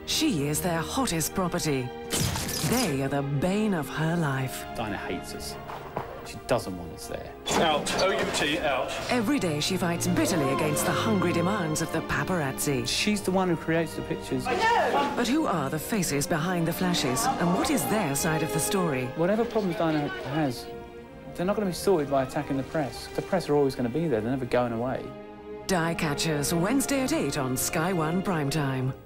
She is their hottest property. They are the bane of her life. Dinah hates us. She doesn't want us there. Out. O-U-T, out. Every day she fights bitterly against the hungry demands of the paparazzi. She's the one who creates the pictures. I know! But who are the faces behind the flashes, and what is their side of the story? Whatever problems Dinah has, they're not going to be sorted by attacking the press. The press are always going to be there. They're never going away. Die Catchers, Wednesday at 8 on Sky One Primetime.